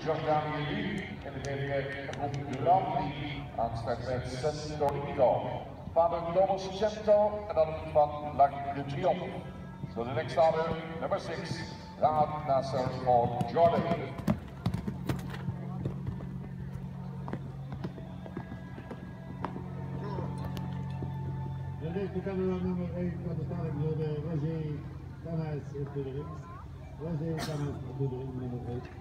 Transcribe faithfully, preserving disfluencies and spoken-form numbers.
Giordani in de V V groep Grandi aan start met Centorito. Vader Thomas Cento en dan van L'Arc de Triomphe. So the next starter, number six, Raad Nasser for Jordan. De rechterkant nummer één van de starting door de Roger Canas op de ring. Roger Canas op de ring nummer één.